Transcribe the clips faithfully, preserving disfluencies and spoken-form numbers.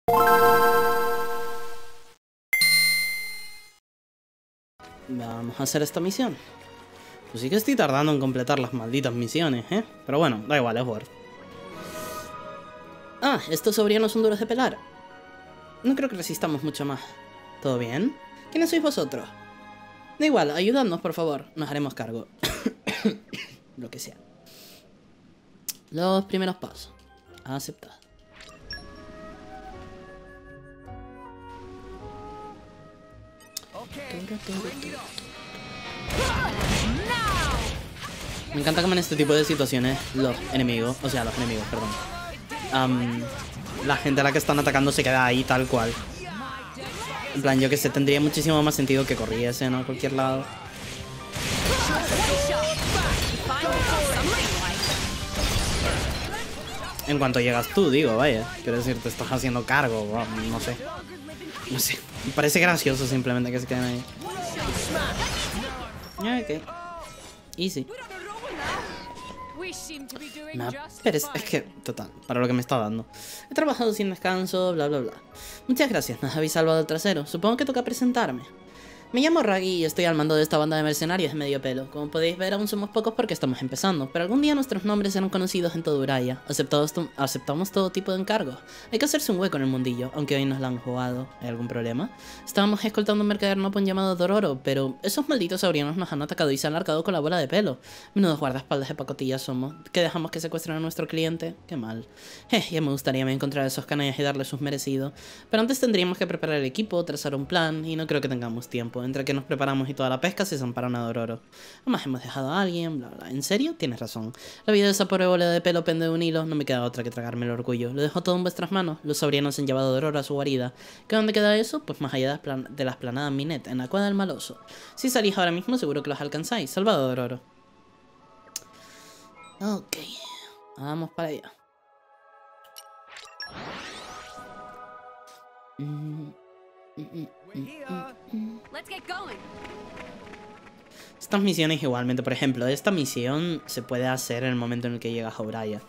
Vamos a hacer esta misión. Pues sí que estoy tardando en completar las malditas misiones, ¿eh? Pero bueno, da igual, es Word. Ah, estos sobrinos son duros de pelar. No creo que resistamos mucho más. ¿Todo bien? ¿Quiénes sois vosotros? Da igual, ayudadnos, por favor. Nos haremos cargo. Lo que sea. Los primeros pasos. Aceptad. Me encanta como en este tipo de situaciones los enemigos, o sea, los enemigos, perdón. Um, la gente a la que están atacando se queda ahí tal cual. En plan, yo que sé, tendría muchísimo más sentido que corriesen a cualquier lado. En cuanto llegas tú, digo, vaya. Quiero decir, te estás haciendo cargo, no sé. No sé, me parece gracioso simplemente que se queden ahí. Ok. Easy. No, pero es, es que, total, para lo que me está dando. He trabajado sin descanso, bla bla bla. Muchas gracias, nos habéis salvado el trasero. Supongo que toca presentarme. Me llamo Raggy y estoy al mando de esta banda de mercenarios de medio pelo. Como podéis ver, aún somos pocos porque estamos empezando, pero algún día nuestros nombres serán conocidos en todo Uraya. Aceptamos, aceptamos todo tipo de encargos. Hay que hacerse un hueco en el mundillo, aunque hoy nos la han jugado. ¿Hay algún problema? Estábamos escoltando un mercader nopon llamado Dororo, pero esos malditos saurianos nos han atacado y se han largado con la bola de pelo. Menudos guardaespaldas de pacotilla somos. ¿Que dejamos que secuestren a nuestro cliente? Qué mal. Eh, ya me gustaría encontrar a esos canallas y darles sus merecidos. Pero antes tendríamos que preparar el equipo, trazar un plan, y no creo que tengamos tiempo. Entre que nos preparamos y toda la pesca se zamparon a Dororo. Además hemos dejado a alguien, bla bla. ¿En serio? Tienes razón. La vida de esa pobre bola de pelo pende de un hilo. No me queda otra que tragarme el orgullo. Lo dejo todo en vuestras manos. Los saurianos han llevado a Dororo a su guarida. ¿Que dónde queda eso? Pues más allá de las planadas Minet, en la cueva del Maloso. Si salís ahora mismo seguro que los alcanzáis. Salvado a Dororo. Ok. Vamos para allá. Mm. Estas misiones igualmente, por ejemplo, esta misión se puede hacer en el momento en el que llegas a Uraya.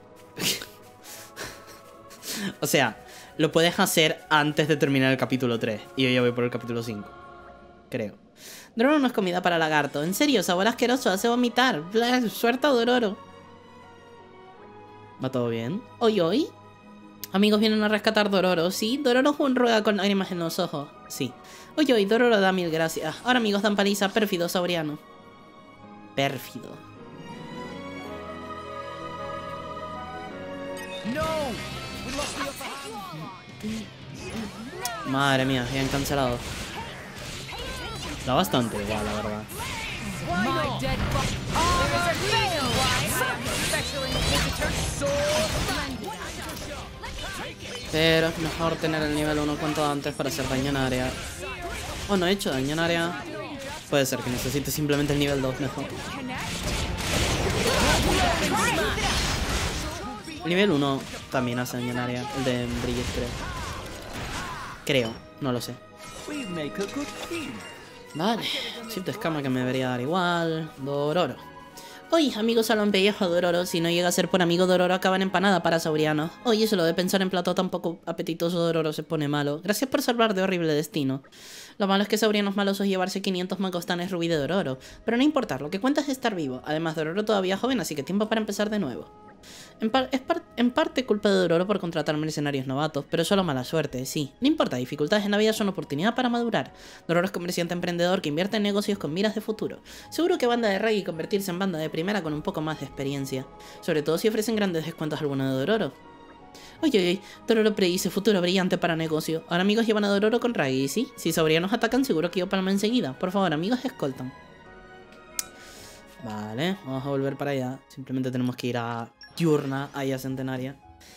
O sea, lo puedes hacer antes de terminar el capítulo tres. Y yo ya voy por el capítulo cinco. Creo. Dororo no es comida para lagarto. En serio, sabor asqueroso, hace vomitar. Blah, suelta Dororo. ¿Va todo bien? ¿Hoy hoy? Amigos vienen a rescatar Dororo, ¿sí? Dororo ruega con lágrimas en los ojos, sí. Oye, oye, Dororo da mil gracias. Ahora amigos dan paliza, pérfido sauriano. Pérfido. Madre mía, ya han cancelado. Da bastante igual, la verdad. Pero es mejor tener el nivel uno cuanto antes para hacer daño en área. Oh, no he hecho daño en área. Puede ser que necesite simplemente el nivel dos mejor. El nivel uno también hace daño en área. El de Bridget, creo. Creo, no lo sé. Vale, chip de escama que me debería dar igual. Dororo. Oye, amigos salón pellejo Dororo, si no llega a ser por amigo Dororo acaban empanada para saurianos. Oye, eso lo de pensar en plato tan poco apetitoso Dororo se pone malo. Gracias por salvar de horrible destino. Lo malo es que saurianos malosos llevarse quinientos mangostanes rubí de Dororo. Pero no importa, lo que cuenta es estar vivo. Además, Dororo todavía es joven, así que tiempo para empezar de nuevo. En, par es par en parte culpa de Dororo por contratar mercenarios novatos, pero solo mala suerte, sí. No importa, dificultades en la vida son oportunidad para madurar. Dororo es comerciante emprendedor que invierte en negocios con miras de futuro. Seguro que banda de Raggy y convertirse en banda de primera con un poco más de experiencia. Sobre todo si ofrecen grandes descuentos a alguno de Dororo. Oye, oye, Dororo predice futuro brillante para negocio. Ahora amigos llevan a Dororo con Raggy, ¿sí? Si saurianos atacan seguro que yo palmo enseguida. Por favor, amigos, escoltan. Vale, vamos a volver para allá. Simplemente tenemos que ir a Diurna, ahí a Centenaria.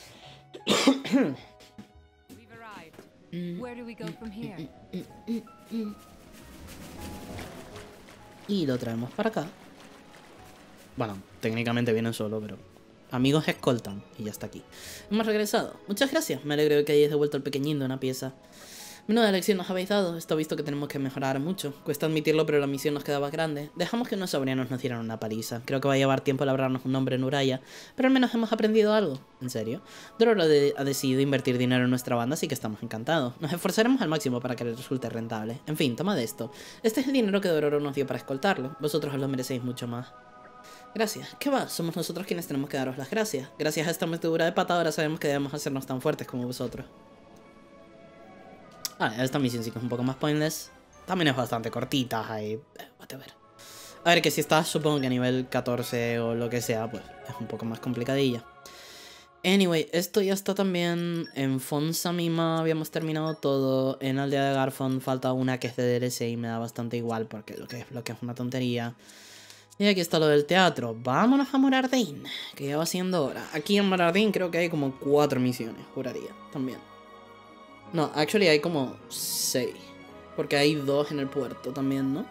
Y lo traemos para acá. Bueno, técnicamente vienen solo, pero... Amigos escoltan. Y ya está aquí. Hemos regresado. Muchas gracias. Me alegro de que hayáis devuelto al pequeñín de una pieza. Menuda lección nos habéis dado. Está visto que tenemos que mejorar mucho. Cuesta admitirlo, pero la misión nos quedaba grande. Dejamos que unos sobrinos nos dieran una paliza. Creo que va a llevar tiempo labrarnos un nombre en Uraya, pero al menos hemos aprendido algo. ¿En serio? Dororo ha decidido invertir dinero en nuestra banda, así que estamos encantados. Nos esforzaremos al máximo para que le resulte rentable. En fin, toma de esto. Este es el dinero que Dororo nos dio para escoltarlo. Vosotros os lo merecéis mucho más. Gracias. ¿Qué va? Somos nosotros quienes tenemos que daros las gracias. Gracias a esta metedura de pata ahora sabemos que debemos hacernos tan fuertes como vosotros. Ah, esta misión sí que es un poco más pointless. También es bastante cortita, ahí. Eh, whatever. A ver, que si estás, supongo que a nivel catorce o lo que sea, pues es un poco más complicadilla. Anyway, esto ya está también en Fonsamima, habíamos terminado todo. En Aldea de Garfon falta una que es de D L C y me da bastante igual porque lo que es, lo que es una tontería. Y aquí está lo del teatro. Vámonos a Morardin, que ya va siendo hora. Aquí en Morardin creo que hay como cuatro misiones, juraría, también. No, actually hay como seis. Porque hay dos en el puerto también, ¿no?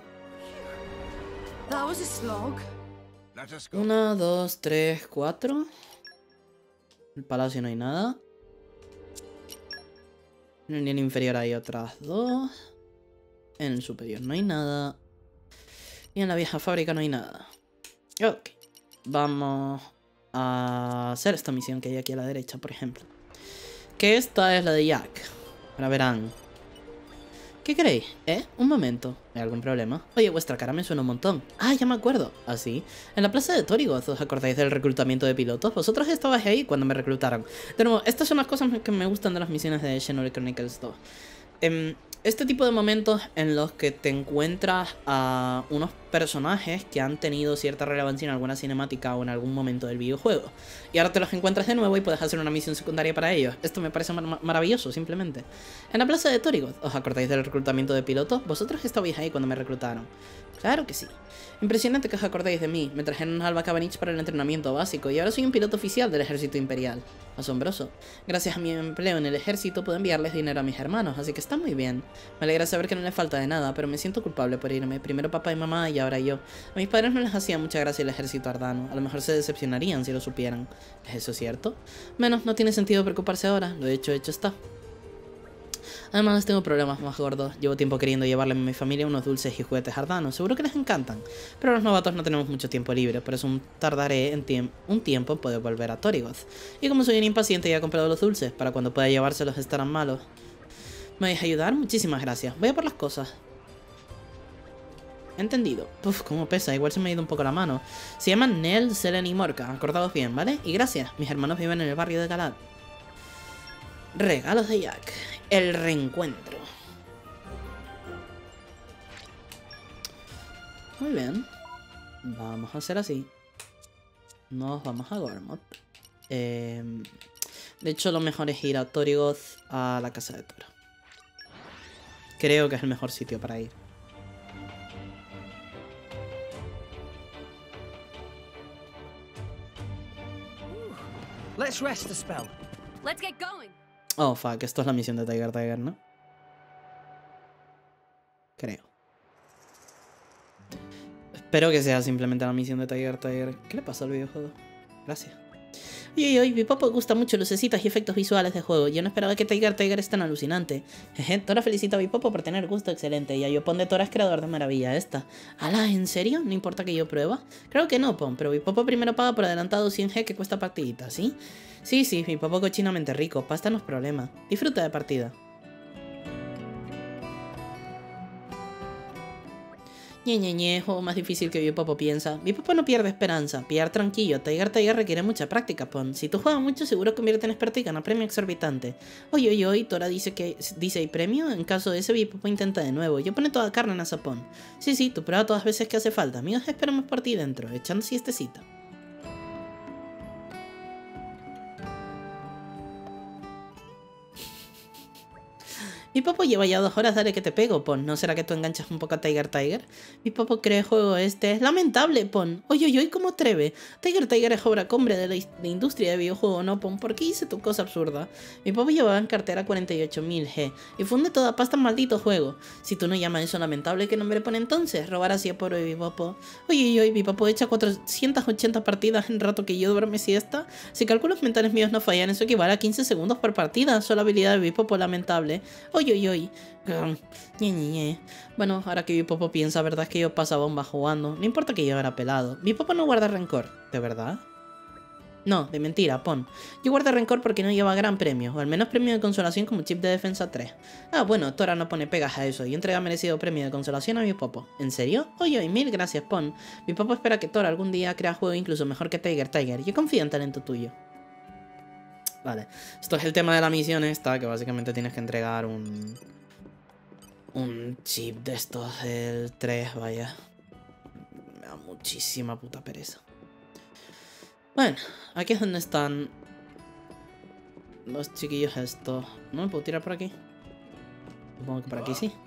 Una, dos, tres, cuatro. En el palacio no hay nada. En el nivel inferior hay otras dos. En el superior no hay nada. Y en la vieja fábrica no hay nada. Ok. Vamos a hacer esta misión que hay aquí a la derecha, por ejemplo. Que esta es la de Jack. Ahora verán. ¿Qué queréis? ¿Eh? Un momento. ¿Hay algún problema? Oye, vuestra cara me suena un montón. Ah, ya me acuerdo. ¿Ah, sí? En la plaza de Torigoth, ¿os acordáis del reclutamiento de pilotos? Vosotros estabais ahí cuando me reclutaron. De nuevo, estas son las cosas que me gustan de las misiones de Xenoblade Chronicles dos. Eh, este tipo de momentos en los que te encuentras a unos personajes que han tenido cierta relevancia en alguna cinemática o en algún momento del videojuego. Y ahora te los encuentras de nuevo y puedes hacer una misión secundaria para ellos. Esto me parece mar maravilloso, simplemente. En la plaza de Torigoth, ¿os acordáis del reclutamiento de pilotos? Vosotros estabais ahí cuando me reclutaron. Claro que sí. Impresionante que os acordéis de mí. Me trajeron a Alba Cabanich para el entrenamiento básico y ahora soy un piloto oficial del ejército imperial. Asombroso. Gracias a mi empleo en el ejército puedo enviarles dinero a mis hermanos, así que está muy bien. Me alegra saber que no les falta de nada, pero me siento culpable por irme. Primero papá y mamá y ahora yo. A mis padres no les hacía mucha gracia el ejército ardano. A lo mejor se decepcionarían si lo supieran. ¿Es eso cierto? Menos, no tiene sentido preocuparse ahora. Lo hecho, hecho está. Además tengo problemas más gordos. Llevo tiempo queriendo llevarle a mi familia unos dulces y juguetes ardanos. Seguro que les encantan. Pero los novatos no tenemos mucho tiempo libre. Por eso tardaré en tiemp un tiempo en poder volver a Torigoth. Y como soy un impaciente ya he comprado los dulces. Para cuando pueda llevárselos estarán malos. ¿Me vais a ayudar? Muchísimas gracias. Voy a por las cosas. Entendido. Puf, cómo pesa. Igual se me ha ido un poco la mano. Se llaman Nell, Selen y Morka. Acordaos bien, ¿vale? Y gracias. Mis hermanos viven en el barrio de Galad. Regalos de Jack. El reencuentro. Muy bien. Vamos a hacer así. Nos vamos a Gormott. Eh, de hecho, lo mejor es ir a Torigoth, a la casa de Toro. Creo que es el mejor sitio para ir. Let's rest a spell. Let's get going. Oh, fuck, esto es la misión de Tiger Tiger, ¿no? Creo. Espero que sea simplemente la misión de Tiger Tiger. ¿Qué le pasa al videojuego? Gracias. Oye, oye, mi papá gusta mucho lucecitas y efectos visuales de juego. Yo no esperaba que Tiger Tiger es tan alucinante. Jeje, Tora felicita a mi papá por tener gusto excelente. Y a Yopon de Tora es creador de maravilla esta. ¿Ala, en serio? ¿No importa que yo prueba? Creo que no, Pon, pero mi papá primero paga por adelantado cien G que cuesta partidita, ¿sí? Sí, sí, mi papá cochinamente rico. Pasta no es problema. Disfruta de partida. Ñe, Ñe, Ñe, juego más difícil que Bipopo piensa. Bipopo no pierde esperanza. Pillar tranquilo. Tiger Tiger requiere mucha práctica, Pon. Si tú juegas mucho, seguro convierte en experto y gana premio exorbitante. Oye, oye, oye, Tora dice que dice hay premio. En caso de ese, Bipopo intenta de nuevo. Yo pone toda carne en asa, Pon. Sí, sí, tú prueba todas las veces que hace falta. Amigos, esperamos por ti dentro, echando siestecita. Mi papo lleva ya dos horas, dale que te pego, Pon. ¿No será que tú enganchas un poco a Tiger Tiger? Mi papo cree el juego este es lamentable, Pon. Oye, oye, oye, ¿cómo atreve? Tiger Tiger es obra cumbre de la de industria de videojuego, ¿no, Pon? ¿Por qué hice tu cosa absurda? Mi papo llevaba en cartera cuarenta y ocho mil G y funde toda pasta en maldito juego. Si tú no llamas eso lamentable, ¿qué nombre pone entonces? Robar así a pobre mi papo. Oye, oye, oye, mi papo echa cuatrocientas ochenta partidas en rato que yo duerme siesta. Si cálculos mentales míos no fallan, eso equivale a quince segundos por partida. Solo habilidad de mi papo lamentable. Oye, Oye, oye, oye. Um, ñe, ñe, ñe. Bueno, ahora que mi papá piensa, verdad es que yo pasaba bomba jugando. No importa que yo era pelado. Mi papá no guarda rencor. ¿De verdad? No, de mentira, pon. Yo guardo rencor porque no lleva gran premio, o al menos premio de consolación como chip de defensa tres. Ah, bueno, Tora no pone pegas a eso y entrega merecido premio de consolación a mi popo. ¿En serio? Oye, y mil gracias, pon. Mi popo espera que Tora algún día crea juego incluso mejor que Tiger Tiger. Yo confío en talento tuyo. Vale, esto es el tema de la misión esta, que básicamente tienes que entregar un... Un chip de estos del tres, vaya. Me da muchísima puta pereza. Bueno, aquí es donde están los chiquillos estos. ¿No me puedo tirar por aquí? Supongo que por aquí sí.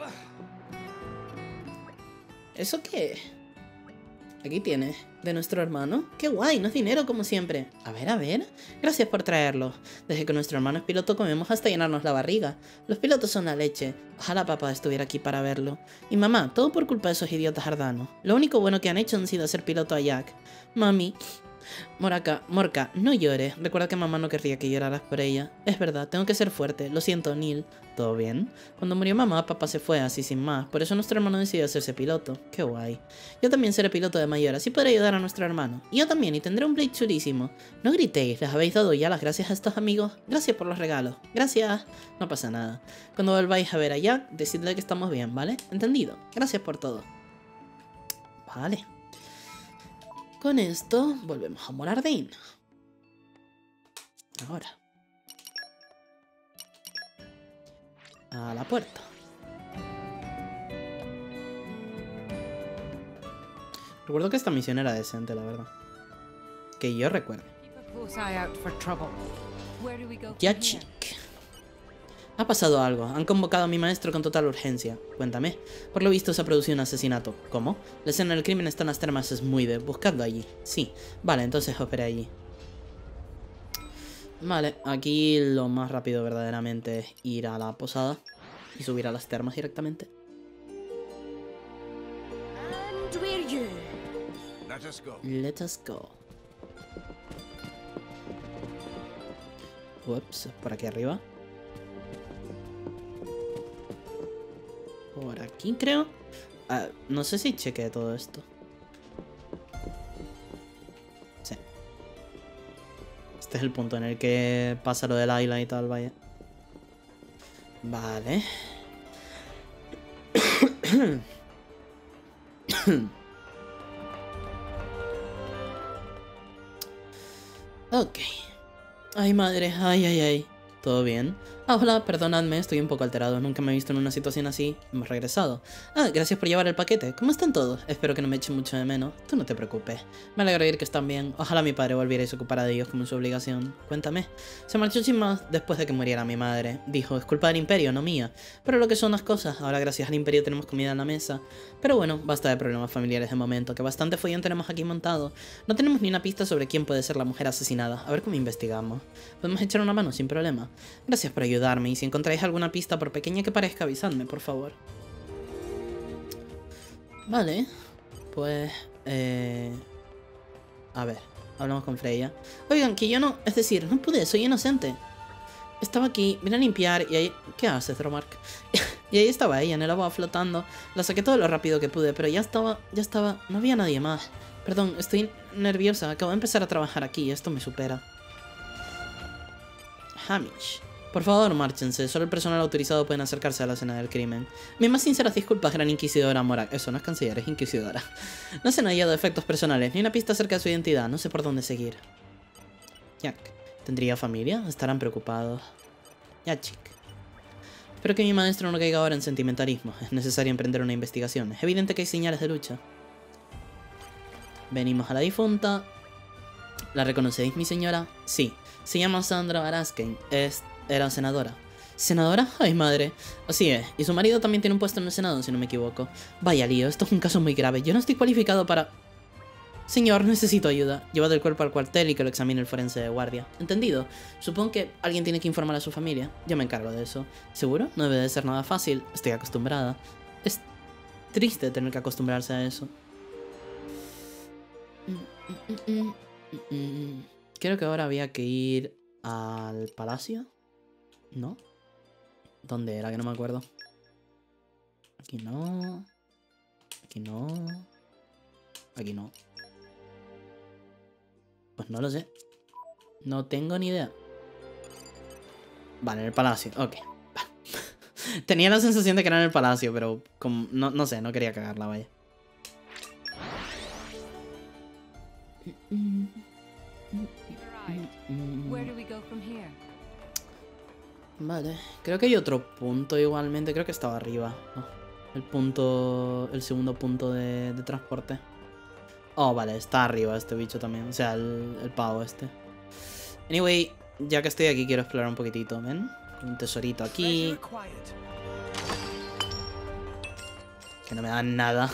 ¿Eso qué? Aquí tienes, de nuestro hermano. ¡Qué guay! No es dinero como siempre. A ver, a ver. Gracias por traerlo. Desde que nuestro hermano es piloto comemos hasta llenarnos la barriga. Los pilotos son la leche. Ojalá papá estuviera aquí para verlo. Y mamá, todo por culpa de esos idiotas ardanos. Lo único bueno que han hecho han sido hacer piloto a Jack. Mami... Moraka, Morka, no llores. Recuerda que mamá no querría que lloraras por ella. Es verdad, tengo que ser fuerte. Lo siento, Neil. ¿Todo bien? Cuando murió mamá, papá se fue así sin más. Por eso nuestro hermano decidió hacerse piloto. Qué guay. Yo también seré piloto de mayor, así podré ayudar a nuestro hermano. Y yo también, y tendré un Blade chulísimo. No gritéis, ¿les habéis dado ya las gracias a estos amigos? Gracias por los regalos. Gracias. No pasa nada. Cuando volváis a ver a Jack, decidle que estamos bien, ¿vale? ¿Entendido? Gracias por todo. Vale. Con esto, volvemos a Molardin. Ahora. A la puerta. Recuerdo que esta misión era decente, la verdad. Que yo recuerdo. Yachik. Ha pasado algo. Han convocado a mi maestro con total urgencia. Cuéntame. Por lo visto se ha producido un asesinato. ¿Cómo? La escena del crimen está en las termas Smuide. Buscadlo allí. Sí. Vale, entonces operé allí. Vale, aquí lo más rápido verdaderamente es ir a la posada y subir a las termas directamente. And we're you. Let us go. Let us go. Ups, por aquí arriba. Por aquí creo. Uh, no sé si chequeé todo esto. Sí. Este es el punto en el que pasa lo del Ayla y tal, vaya. Vale. Ok. Ay, madre. Ay, ay, ay. ¿Todo bien? Ah, hola, perdonadme, estoy un poco alterado. Nunca me he visto en una situación así. Hemos regresado. Ah, gracias por llevar el paquete. ¿Cómo están todos? Espero que no me echen mucho de menos. Tú no te preocupes. Me alegra oír que están bien. Ojalá mi padre volviera y se ocupara de ellos como su obligación. Cuéntame. Se marchó sin más después de que muriera mi madre. Dijo, es culpa del imperio, no mía. Pero lo que son las cosas, ahora gracias al imperio tenemos comida en la mesa. Pero bueno, basta de problemas familiares de momento, que bastante follón tenemos aquí montado. No tenemos ni una pista sobre quién puede ser la mujer asesinada. A ver cómo investigamos. Podemos echar una mano sin problema. Gracias por ayudarme, y si encontráis alguna pista, por pequeña que parezca, avisadme, por favor. Vale, pues... Eh... A ver, hablamos con Freya. Oigan, que yo no... Es decir, no pude, soy inocente. Estaba aquí, vine a limpiar y ahí... ¿Qué haces, Dromark? Y ahí estaba ella, en el agua flotando. La saqué todo lo rápido que pude, pero ya estaba... Ya estaba... No había nadie más. Perdón, estoy nerviosa. Acabo de empezar a trabajar aquí y esto me supera. Hamish. Por favor, márchense. Solo el personal autorizado pueden acercarse a la escena del crimen. Mis más sinceras disculpas, gran inquisidora Morak. Eso no es canciller, es inquisidora. No se han hallado efectos personales, ni una pista acerca de su identidad. No sé por dónde seguir. Jack. ¿Tendría familia? Estarán preocupados. Yachik. Espero que mi maestro no caiga ahora en sentimentalismo. Es necesario emprender una investigación. Es evidente que hay señales de lucha. Venimos a la difunta. ¿La reconocéis, mi señora? Sí. Se llama Sandra Baraskein. Es... Era senadora. ¿Senadora? Ay, madre. Así es. Y su marido también tiene un puesto en el Senado, si no me equivoco. Vaya lío, esto es un caso muy grave. Yo no estoy cualificado para... Señor, necesito ayuda. Llevad el cuerpo al cuartel y que lo examine el forense de guardia. ¿Entendido? Supongo que alguien tiene que informar a su familia. Yo me encargo de eso. ¿Seguro? No debe de ser nada fácil. Estoy acostumbrada. Es triste tener que acostumbrarse a eso. Creo que ahora había que ir al palacio. ¿No? ¿Dónde era? Que no me acuerdo. Aquí no. Aquí no. Aquí no. Pues no lo sé. No tengo ni idea. Vale, en el palacio. Ok. Tenía la sensación de que era en el palacio, pero como, no, no sé, no quería cagarla, vaya. Vale, creo que hay otro punto igualmente. Creo que estaba arriba, ¿no? El punto... El segundo punto de, de transporte. Oh, vale, está arriba este bicho también. O sea, el, el pavo este. Anyway, ya que estoy aquí quiero explorar un poquitito, ¿ven? Un tesorito aquí. Que no me dan nada.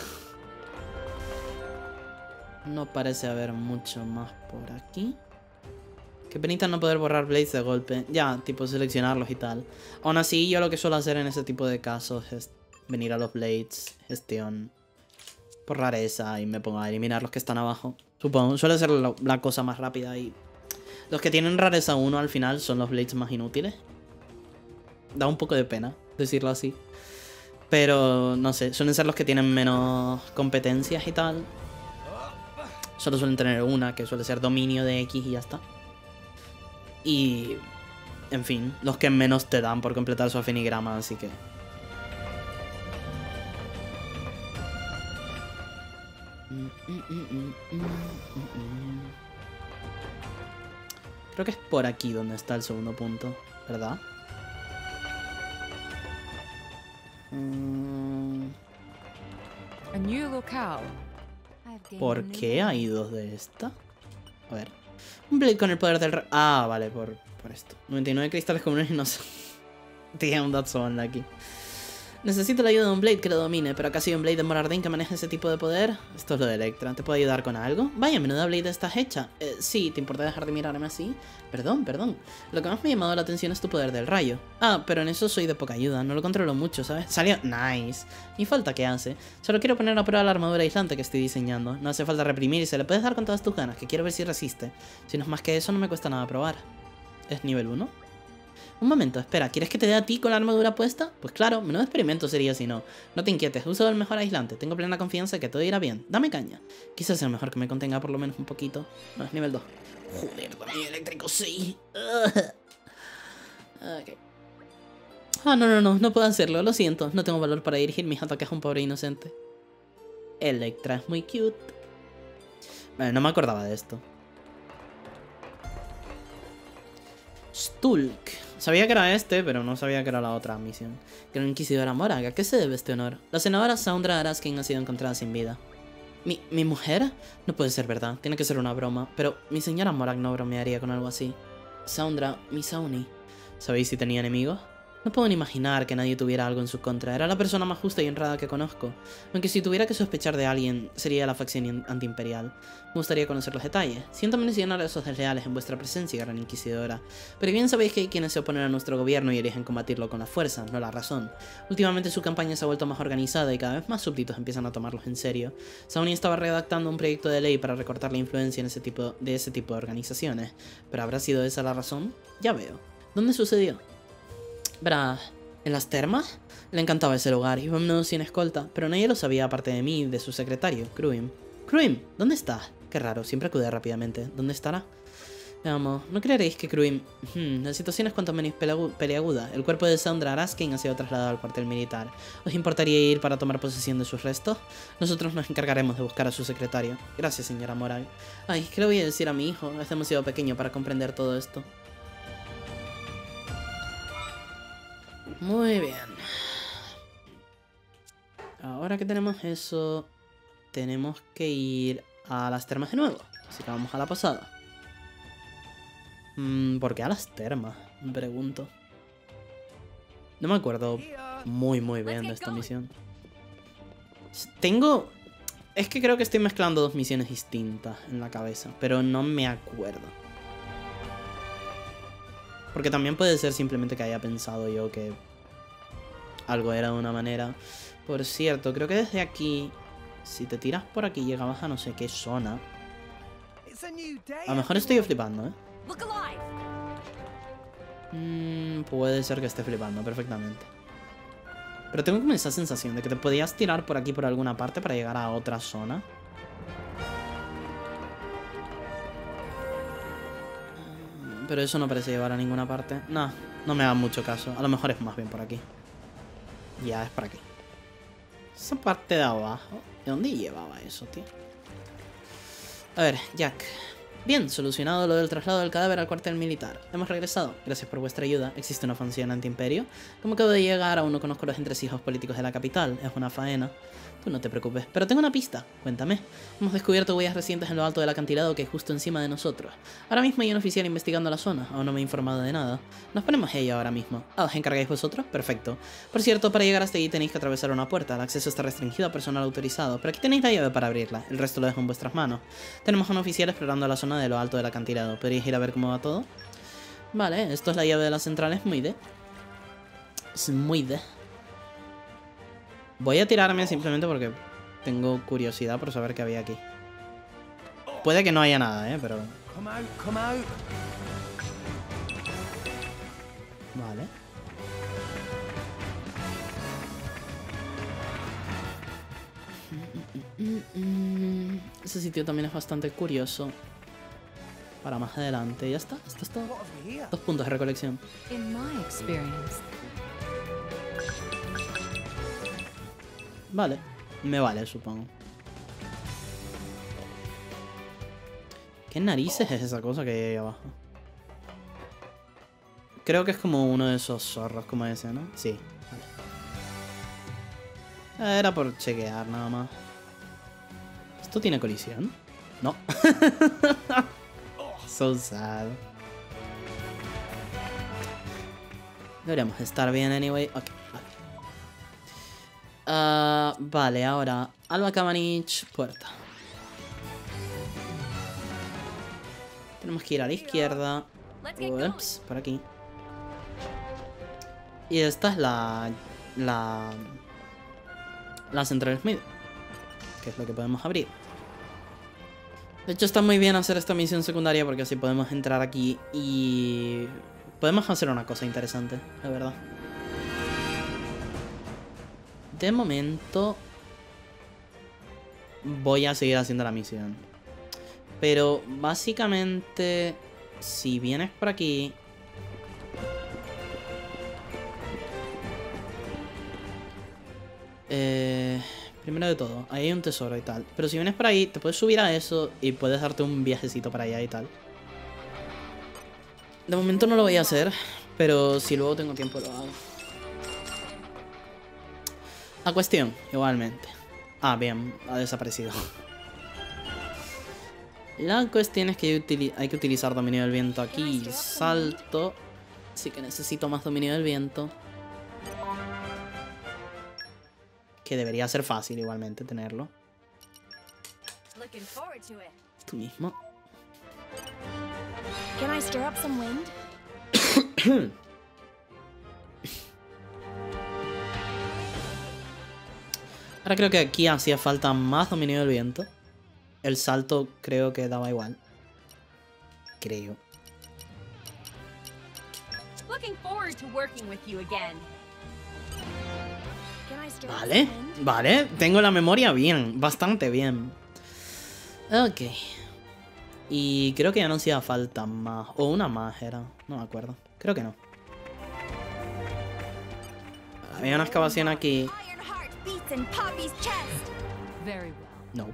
No parece haber mucho más por aquí. Qué penita no poder borrar blades de golpe. Ya, tipo seleccionarlos y tal. Aún así, yo lo que suelo hacer en ese tipo de casos es venir a los blades, gestión, por rareza y me pongo a eliminar los que están abajo. Supongo, suele ser la, la cosa más rápida y... Los que tienen rareza uno al final son los blades más inútiles. Da un poco de pena decirlo así. Pero, no sé, suelen ser los que tienen menos competencias y tal. Solo suelen tener una, que suele ser dominio de X y ya está. Y... En fin, los que menos te dan por completar su afinigrama, así que... Creo que es por aquí donde está el segundo punto, ¿verdad? Mm... ¿Por qué hay dos de esta? A ver. Un blade con el poder del... Ra ah, vale, por, por esto. noventa y nueve cristales comunes y no sé. Damn, that's one aquí. Necesito la ayuda de un Blade que lo domine, pero ¿acaso hay un Blade de Morardin que maneja ese tipo de poder? Esto es lo de Electra. ¿Te puedo ayudar con algo? Vaya, menuda Blade estás hecha. Eh, sí, ¿te importa dejar de mirarme así? Perdón, perdón. Lo que más me ha llamado la atención es tu poder del rayo. Ah, pero en eso soy de poca ayuda. No lo controlo mucho, ¿sabes? Salió... Nice. Ni falta que hace. Solo quiero poner a prueba la armadura aislante que estoy diseñando. No hace falta reprimirse. Le puedes dar con todas tus ganas, que quiero ver si resiste. Si no es más que eso, no me cuesta nada probar. ¿Es nivel uno? Un momento, espera, ¿quieres que te dé a ti con la armadura puesta? Pues claro, menudo experimento sería si no. No te inquietes, uso el mejor aislante. Tengo plena confianza de que todo irá bien. Dame caña. Quizás sea mejor que me contenga por lo menos un poquito. No, es nivel dos. Joder, dominio eléctrico, sí. Ok. Ah, no, no, no, no puedo hacerlo, lo siento. No tengo valor para dirigir mis ataques a un pobre inocente. Electra es muy cute. Bueno, no me acordaba de esto. Stulk. Sabía que era este, pero no sabía que era la otra misión. Gran Inquisidora Morag, ¿a qué se debe este honor? La senadora Saundra Araskin ha sido encontrada sin vida. ¿Mi, ¿Mi mujer? No puede ser verdad, tiene que ser una broma. Pero mi señora Morag no bromearía con algo así. Saundra, mi Sauni. ¿Sabéis si tenía enemigos? No puedo ni imaginar que nadie tuviera algo en su contra. Era la persona más justa y honrada que conozco. Aunque si tuviera que sospechar de alguien, sería la facción antiimperial. Me gustaría conocer los detalles. Siento mencionar a esos desleales en vuestra presencia, Gran Inquisidora. Pero bien sabéis que hay quienes se oponen a nuestro gobierno y eligen combatirlo con la fuerza, no la razón. Últimamente su campaña se ha vuelto más organizada y cada vez más súbditos empiezan a tomarlos en serio. Sauni estaba redactando un proyecto de ley para recortar la influencia en ese tipo, de ese tipo de organizaciones. ¿Pero habrá sido esa la razón? Ya veo. ¿Dónde sucedió? Verá, ¿en las termas? Le encantaba ese lugar, iba a menudo sin escolta, pero nadie lo sabía aparte de mí y de su secretario, Kruim. Kruim, ¿dónde está? Qué raro, siempre acude rápidamente. ¿Dónde estará? Veamos, ¿no creeréis que Kruim... Hmm, la situación es cuanto menos peleaguda. El cuerpo de Saundra Araskin ha sido trasladado al cuartel militar. ¿Os importaría ir para tomar posesión de sus restos? Nosotros nos encargaremos de buscar a su secretario. Gracias, señora Morag. Ay, ¿qué le voy a decir a mi hijo? Es demasiado pequeño para comprender todo esto. Muy bien. Ahora que tenemos eso, tenemos que ir a las termas de nuevo. Así que vamos a la posada. Mm, ¿Por qué a las termas? Me pregunto. No me acuerdo muy muy bien de esta misión. Tengo... Es que creo que estoy mezclando dos misiones distintas en la cabeza, pero no me acuerdo. Porque también puede ser simplemente que haya pensado yo que algo era de una manera. Por cierto, creo que desde aquí, si te tiras por aquí, llegabas a no sé qué zona. A lo mejor estoy flipando, ¿eh? Mm, puede ser que esté flipando perfectamente. Pero tengo como esa sensación de que te podías tirar por aquí por alguna parte para llegar a otra zona. Pero eso no parece llevar a ninguna parte. No, no me da mucho caso. A lo mejor es más bien por aquí. Ya, es por aquí. Esa parte de abajo. ¿De dónde llevaba eso, tío? A ver, Jack. Bien, solucionado lo del traslado del cadáver al cuartel militar. Hemos regresado. Gracias por vuestra ayuda. Existe una función antiimperio. Como acabo de llegar, aún no conozco los entresijos políticos de la capital. Es una faena. Tú no te preocupes. Pero tengo una pista. Cuéntame. Hemos descubierto huellas recientes en lo alto del acantilado que es justo encima de nosotros. Ahora mismo hay un oficial investigando la zona. Aún no me he informado de nada. Nos ponemos a ello ahora mismo. Ah, ¿os encargáis vosotros? Perfecto. Por cierto, para llegar hasta allí tenéis que atravesar una puerta. El acceso está restringido a personal autorizado. Pero aquí tenéis la llave para abrirla. El resto lo dejo en vuestras manos. Tenemos a un oficial explorando la zona de lo alto del acantilado. ¿Podríais ir a ver cómo va todo? Vale, esto es la llave de la central. Es muy de... Es muy de... Voy a tirarme simplemente porque tengo curiosidad por saber qué había aquí. Puede que no haya nada, ¿eh? Pero... Come out, come out. Vale. Ese sitio también es bastante curioso. Para más adelante. Ya está. Esto es todo. What have we here? Dos puntos de recolección. In my experience, Vale. Me vale, supongo. ¿Qué narices es esa cosa que hay ahí abajo? Creo que es como uno de esos zorros, como ese, ¿no? Sí. Vale. Era por chequear, nada más. ¿Esto tiene colisión? No. So sad. Deberíamos estar bien, anyway. Ok, vale. Uh, vale, ahora Alba Kamanich, puerta. Tenemos que ir a la izquierda. Ups, por aquí. Y esta es la... La... La Central Smith. Que es lo que podemos abrir. De hecho está muy bien hacer esta misión secundaria porque así podemos entrar aquí y... Podemos hacer una cosa interesante, la verdad. De momento... Voy a seguir haciendo la misión. Pero básicamente... Si vienes por aquí... Eh... Primero de todo, ahí hay un tesoro y tal. Pero si vienes por ahí, te puedes subir a eso y puedes darte un viajecito para allá y tal. De momento no lo voy a hacer, pero si luego tengo tiempo lo hago. A cuestión, igualmente. Ah, bien, ha desaparecido. La cuestión es que hay que utilizar dominio del viento aquí. Salto. Así que necesito más dominio del viento. Que debería ser fácil igualmente tenerlo. Tú mismo. can I stir up some wind? Ahora creo que aquí hacía falta más dominio del viento. El salto creo que daba igual. Creo. Looking forward to working with you again. Can I stir up Vale, some wind? vale. Tengo la memoria bien, bastante bien. Ok. Y creo que ya no hacía falta más. O una más era. No me acuerdo. Creo que no. Había una excavación aquí. Ironheart beats in Poppy's chest. Very well. No.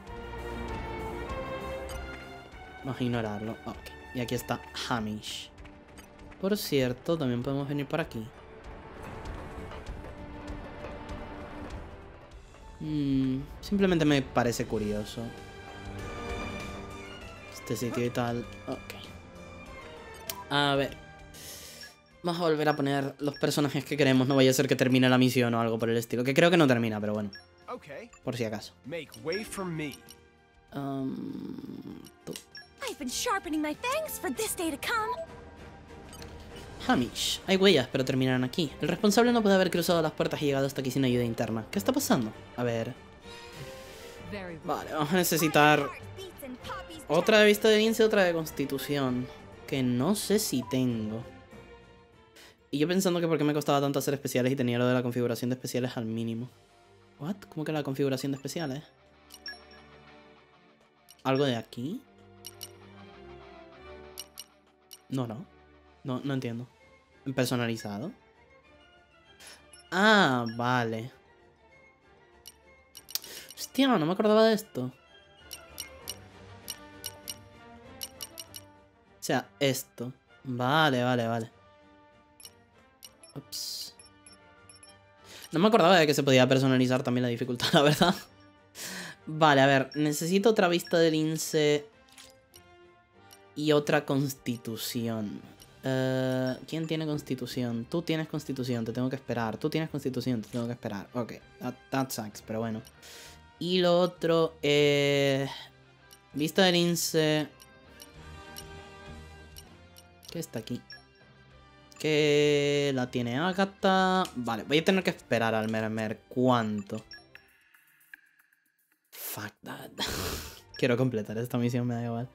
Vamos a ignorarlo. Ok. Y aquí está Hamish. Por cierto, también podemos venir por aquí. Mm, simplemente me parece curioso. Este sitio y tal. Ok. A ver. Vamos a volver a poner los personajes que queremos. No vaya a ser que termine la misión o algo por el estilo. Que creo que no termina, pero bueno. Okay, Por si acaso. make way for me. Um, tú. I've been sharpening my fangs for this day to come. Hamish. Hay huellas, pero terminarán aquí. El responsable no puede haber cruzado las puertas y llegado hasta aquí sin ayuda interna. ¿Qué está pasando? A ver. Very well. Vale, vamos a necesitar Ironheart beats in Poppy's otra de vista de lince y otra de constitución. Que no sé si tengo. Y yo pensando que por qué me costaba tanto hacer especiales y tenía lo de la configuración de especiales al mínimo. ¿What? ¿Cómo que la configuración de especiales? ¿Algo de aquí? No, no. No, no entiendo. ¿En personalizado? Ah, vale. Hostia, no me acordaba de esto. O sea, esto. Vale, vale, vale. Ups. No me acordaba de que se podía personalizar también la dificultad, la verdad. Vale, a ver. Necesito otra vista del lince. Y otra constitución. Uh, ¿Quién tiene constitución? Tú tienes constitución, te tengo que esperar. Tú tienes constitución, te tengo que esperar. Ok, that, that sucks, pero bueno. Y lo otro es... Vista del lince. ¿Qué está aquí? Que la tiene Agatha. Vale, voy a tener que esperar al Mermer. ¿Cuánto? Fuck that. Quiero completar esta misión, me da igual.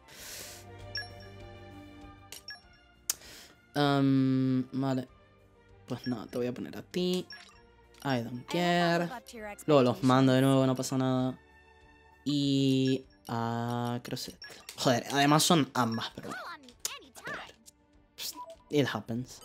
Um, vale. Pues no, te voy a poner a ti. I don't care. Luego los mando de nuevo, no pasa nada. Y... a Crosset. Joder, además son ambas, pero... It happens.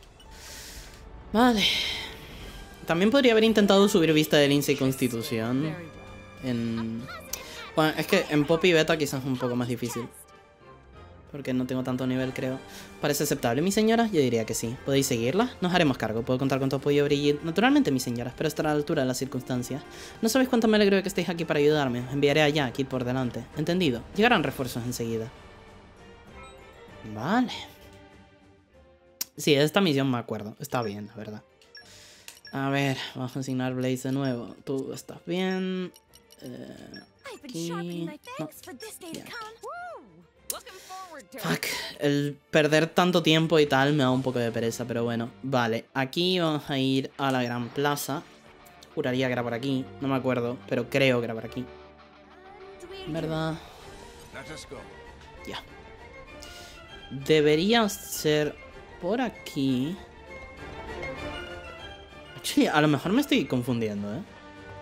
Vale. También podría haber intentado subir vista de lince y constitución. En... Bueno, es que en Poppy Beta quizás es un poco más difícil. Porque no tengo tanto nivel, creo. ¿Parece aceptable, mi señora? Yo diría que sí. ¿Podéis seguirla? Nos haremos cargo. Puedo contar con tu apoyo, Brigitte. Naturalmente, mi señora. Espero estar a la altura de las circunstancias. No sabéis cuánto me alegro de que estéis aquí para ayudarme. Os enviaré allá, aquí por delante. Entendido. Llegarán refuerzos enseguida. Vale. Sí, esta misión me acuerdo. Está bien, la verdad. A ver, vamos a asignar Blaze de nuevo. Tú estás bien. Eh, aquí. No. Ya. Fuck, el perder tanto tiempo y tal me da un poco de pereza, pero bueno. Vale, aquí vamos a ir a la gran plaza. Juraría que era por aquí, no me acuerdo, pero creo que era por aquí. ¿Verdad? Ya. Debería ser por aquí. Actually, a lo mejor me estoy confundiendo, ¿eh?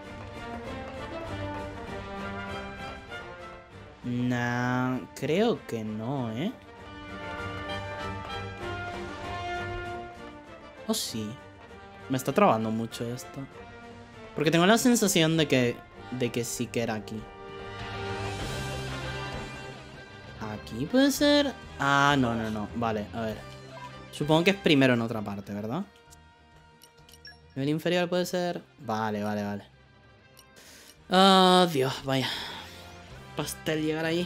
Nah, creo que no, ¿eh? ¿O sí? Me está trabando mucho esto. Porque tengo la sensación de que... De que sí que era aquí. ¿Aquí puede ser? Ah, no, no, no. Vale, a ver. Supongo que es primero en otra parte, ¿verdad? ¿Nivel inferior puede ser? Vale, vale, vale. Ah, Dios, vaya. Pastel llegar ahí.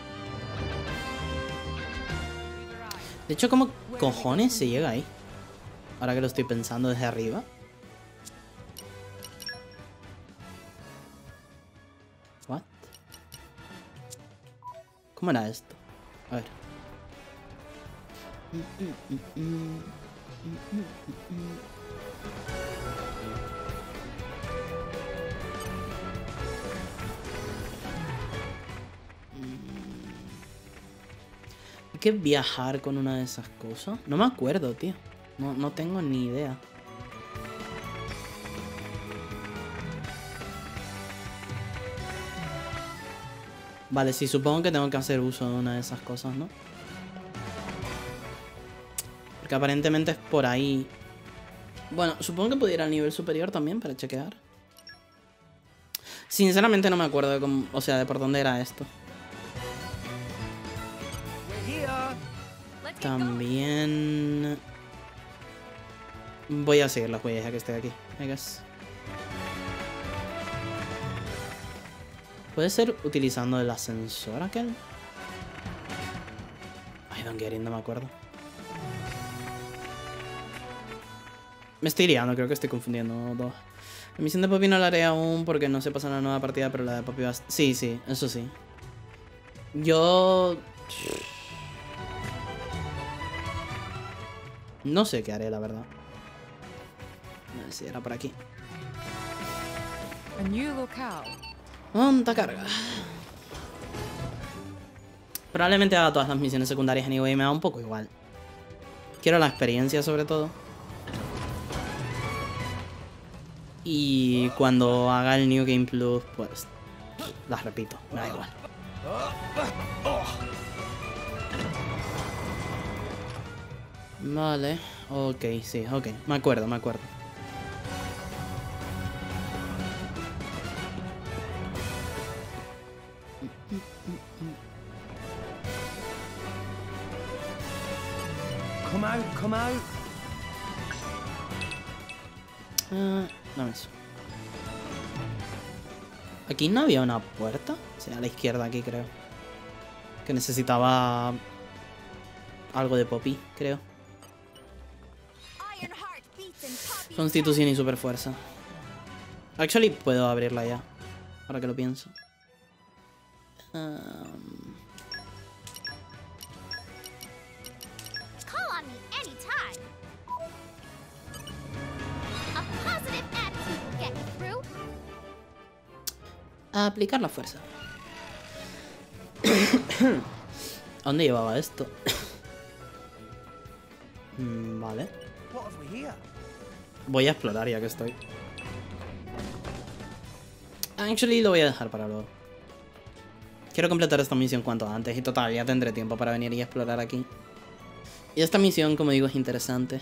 De hecho, ¿cómo cojones se llega ahí? Ahora que lo estoy pensando desde arriba. What? ¿Cómo era esto? A ver. Mm, mm, mm, mm. Mm, mm, mm. Hay que viajar con una de esas cosas. No me acuerdo, tío. No, no tengo ni idea. Vale, sí, supongo que tengo que hacer uso de una de esas cosas, ¿no? Porque aparentemente es por ahí. Bueno, supongo que pudiera ir al nivel superior también para chequear. Sinceramente no me acuerdo de cómo, o sea, de por dónde era esto. También... Voy a seguir las huellas ya que estoy aquí, I guess. ¿Puede ser utilizando el ascensor aquel? I don't get it, no me acuerdo. Me estoy liando, creo que estoy confundiendo dos. La misión de Poppy no la haré aún porque no se pasa en la nueva partida, pero la de Poppy va a... Sí, sí, eso sí. Yo... No sé qué haré, la verdad. A ver si era por aquí. A new locale. Monta carga. Probablemente haga todas las misiones secundarias anyway, me da un poco igual. Quiero la experiencia sobre todo. Y cuando haga el New Game Plus, pues las repito, me da igual. Vale, ok, sí, ok, me acuerdo, me acuerdo. Come out, come out. Uh, dame eso. Aquí no había una puerta. O sea, a la izquierda aquí, creo. Que necesitaba algo de Poppy, creo. Ironheart beats in Poppy's Constitución y super fuerza. Actually, puedo abrirla ya. Ahora que lo pienso. Um... Call on me anytime. A positive attitude will get you through. A aplicar la fuerza. ¿A dónde llevaba esto? Mm, vale. What have we here? Voy a explorar ya que estoy. Actually, lo voy a dejar para luego. Quiero completar esta misión cuanto antes. Y total, ya tendré tiempo para venir y explorar aquí. Y esta misión, como digo, es interesante.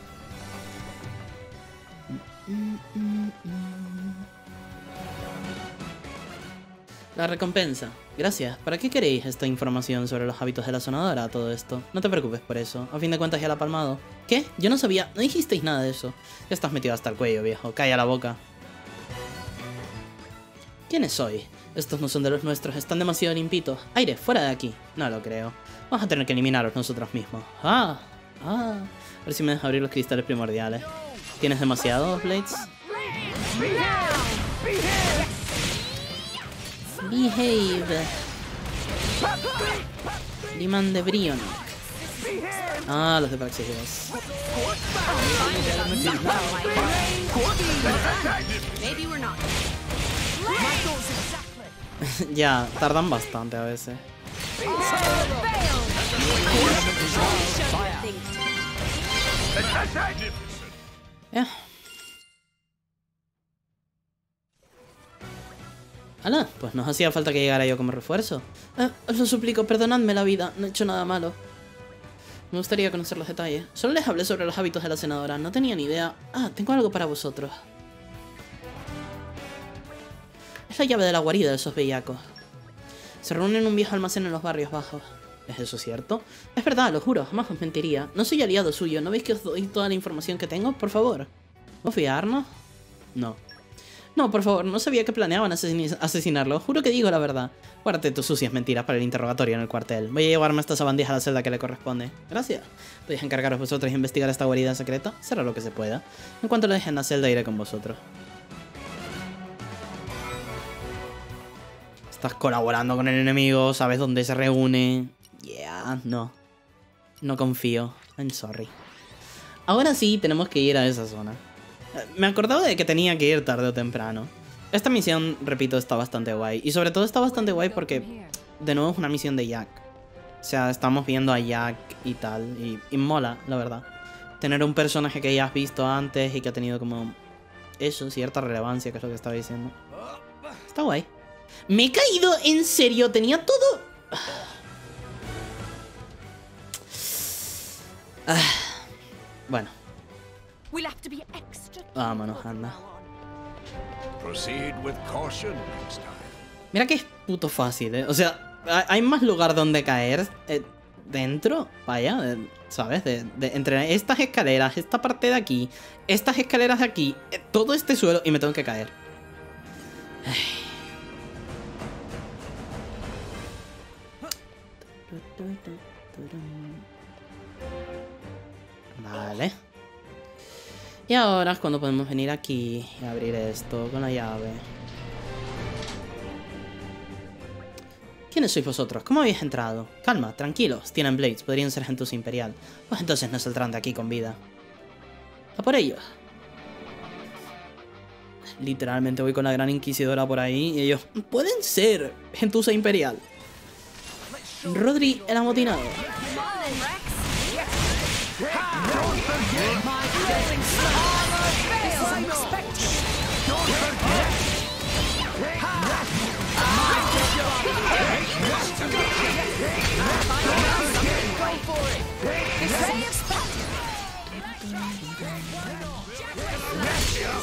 La recompensa. Gracias. ¿Para qué queréis esta información sobre los hábitos de la sonadora? Todo esto. No te preocupes por eso. A fin de cuentas ya la ha palmado. ¿Qué? Yo no sabía. No dijisteis nada de eso. Ya estás metido hasta el cuello, viejo. Calla la boca. ¿Quiénes sois? Estos no son de los nuestros. Están demasiado limpitos. Aire, fuera de aquí. No lo creo. Vamos a tener que eliminaros nosotros mismos. Ah. Ah. A ver si me deja abrir los cristales primordiales. ¿Tienes demasiados, Blades? Behave. Liman de Brion. Ah, los de Praxis. Maybe we're not. Ya, tardan bastante a veces. Ya. Ala, pues nos hacía falta que llegara yo como refuerzo. Eh, os lo suplico, perdonadme la vida, no he hecho nada malo. Me gustaría conocer los detalles. Solo les hablé sobre los hábitos de la senadora, no tenía ni idea. Ah, tengo algo para vosotros. Es la llave de la guarida de esos bellacos. Se reúnen en un viejo almacén en los barrios bajos. ¿Es eso cierto? Es verdad, lo juro, jamás os mentiría. No soy aliado suyo, ¿no veis que os doy toda la información que tengo? Por favor. ¿Vos fiarnos? No. No, por favor, no sabía que planeaban asesin asesinarlo. Juro que digo la verdad. Guárdate tus sucias mentiras para el interrogatorio en el cuartel. Voy a llevarme esta sabandija a la celda que le corresponde. Gracias. ¿Podéis encargaros vosotros de investigar esta guarida secreta? Será lo que se pueda. En cuanto lo deje en la celda, iré con vosotros. Estás colaborando con el enemigo, sabes dónde se reúne. Yeah, no. No confío. I'm sorry. Ahora sí, tenemos que ir a esa zona. Me acordaba de que tenía que ir tarde o temprano. Esta misión, repito, está bastante guay. Y sobre todo está bastante guay porque, de nuevo, es una misión de Jack. O sea, estamos viendo a Jack y tal. Y, y mola, la verdad. Tener un personaje que ya has visto antes y que ha tenido como... eso, cierta relevancia, que es lo que estaba diciendo. Está guay. Me he caído, en serio, tenía todo... Ah. Bueno. Vámonos, anda. Mira que es puto fácil, ¿eh? O sea, hay más lugar donde caer eh, dentro, vaya, de, ¿sabes? De, de, entre estas escaleras, esta parte de aquí, estas escaleras de aquí, eh, todo este suelo y me tengo que caer. Ay. Vale. Y ahora es cuando podemos venir aquí y abrir esto con la llave. ¿Quiénes sois vosotros? ¿Cómo habéis entrado? Calma, tranquilos. Tienen Blades, podrían ser gentuza imperial. Pues entonces no saldrán de aquí con vida. A por ellos. Literalmente voy con la gran inquisidora por ahí y ellos... pueden ser gentuza imperial. Rodri el amotinado.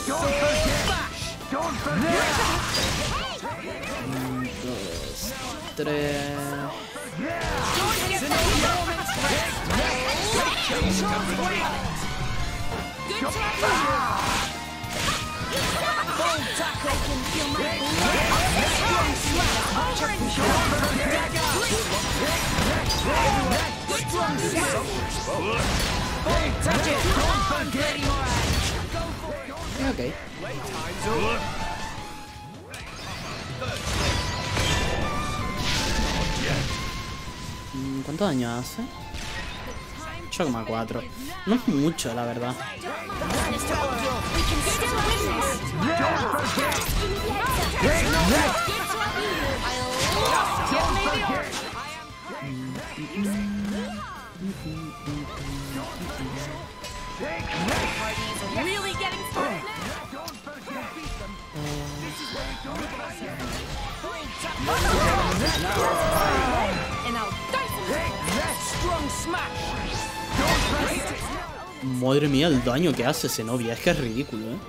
Un, dos, tres. Ok. Mm, ¿Cuánto daño hace? ocho coma cuatro. No es mucho, la verdad. Really getting started And I'll Strong smash. Madre mía, el daño que hace Zenobia. Es que es ridículo, ¿eh?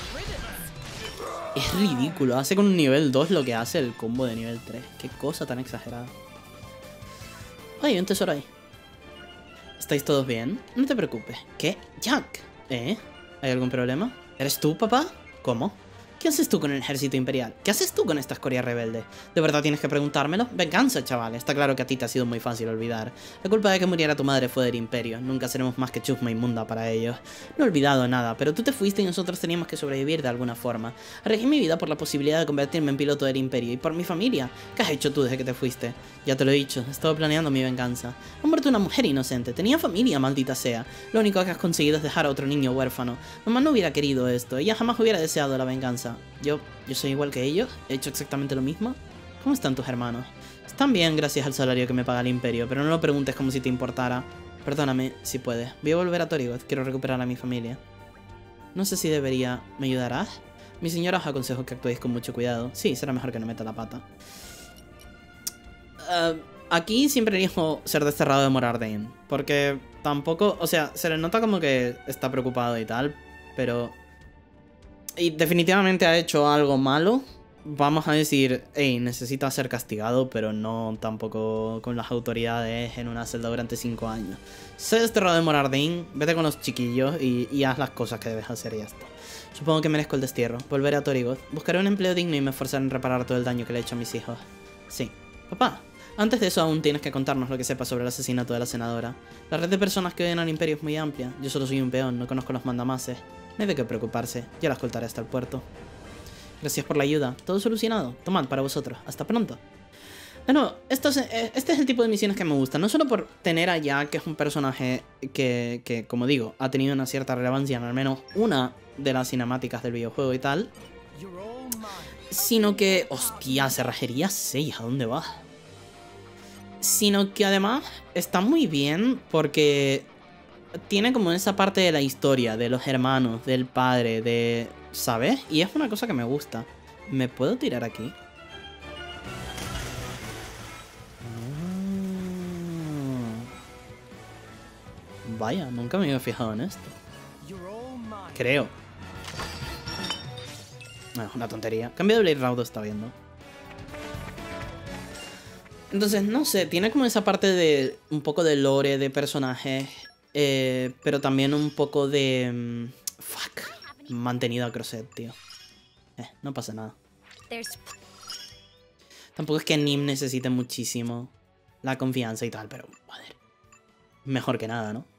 Es ridículo. Hace con un nivel dos lo que hace el combo de nivel tres. Qué cosa tan exagerada. Ay, hay un tesoro ahí. ¿Estáis todos bien? No te preocupes. ¿Qué? Jack. ¿Eh? ¿Hay algún problema? ¿Eres tú, papá? ¿Cómo? ¿Qué haces tú con el ejército imperial? ¿Qué haces tú con esta escoria rebelde? ¿De verdad tienes que preguntármelo? Venganza, chaval. Está claro que a ti te ha sido muy fácil olvidar. La culpa de que muriera tu madre fue del imperio. Nunca seremos más que chusma inmunda para ellos. No he olvidado nada, pero tú te fuiste y nosotros teníamos que sobrevivir de alguna forma. Arriesgué mi vida por la posibilidad de convertirme en piloto del imperio y por mi familia. ¿Qué has hecho tú desde que te fuiste? Ya te lo he dicho, he estado planeando mi venganza. Ha muerto una mujer inocente. Tenía familia, maldita sea. Lo único que has conseguido es dejar a otro niño huérfano. Mamá no hubiera querido esto. Ella jamás hubiera deseado la venganza. Yo, yo soy igual que ellos, he hecho exactamente lo mismo. ¿Cómo están tus hermanos? Están bien gracias al salario que me paga el imperio, pero no lo preguntes como si te importara. Perdóname, si puedes. Voy a volver a Torigoth, quiero recuperar a mi familia. No sé si debería... ¿Me ayudarás? Mi señora os aconsejo que actuéis con mucho cuidado. Sí, será mejor que no meta la pata. Uh, aquí siempre elijo ser desterrado de Mor Ardain, porque tampoco... O sea, se le nota como que está preocupado y tal, pero... Y definitivamente ha hecho algo malo. Vamos a decir, hey, necesita ser castigado, pero no tampoco con las autoridades en una celda durante cinco años. Sé desterrado de Mor Ardain, vete con los chiquillos y, y haz las cosas que debes hacer y ya está. Supongo que merezco el destierro. Volveré a Torigoth. Buscaré un empleo digno y me esforzaré en reparar todo el daño que le he hecho a mis hijos. Sí. Papá, antes de eso aún tienes que contarnos lo que sepas sobre el asesinato de la senadora. La red de personas que odian al imperio es muy amplia. Yo solo soy un peón, no conozco los mandamases. No hay de qué preocuparse, yo la escoltaré hasta el puerto. Gracias por la ayuda, todo solucionado. Tomad para vosotros, hasta pronto. Bueno, esto es, este es el tipo de misiones que me gustan. No solo por tener a Jack, que es un personaje que, que, como digo, ha tenido una cierta relevancia en al menos una de las cinemáticas del videojuego y tal, sino que... Hostia, cerrajería seis, ¿a dónde va? Sino que además está muy bien porque... tiene como esa parte de la historia, de los hermanos, del padre, de... ¿sabes? Y es una cosa que me gusta. ¿Me puedo tirar aquí? Mm. Vaya, nunca me había fijado en esto. Creo. No, es una tontería. Cambio de Blade Raudo está viendo. Entonces, no sé, tiene como esa parte de... un poco de lore, de personajes... Eh, pero también un poco de... Um, fuck. Mantenido a Crosset, tío. Eh, no pasa nada. Tampoco es que Nim necesite muchísimo la confianza y tal, pero... joder. Mejor que nada, ¿no?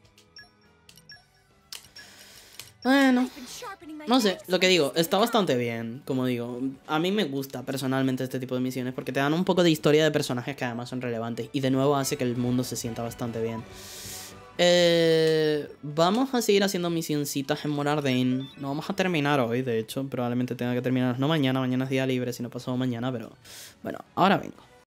Bueno. No sé, lo que digo, está bastante bien, como digo. A mí me gusta personalmente este tipo de misiones porque te dan un poco de historia de personajes que además son relevantes. Y de nuevo hace que el mundo se sienta bastante bien. Eh, vamos a seguir haciendo misioncitas en Mor Ardain. No vamos a terminar hoy, de hecho. Probablemente tenga que terminar, no mañana, mañana es día libre, sino pasado mañana, pero... bueno, ahora vengo.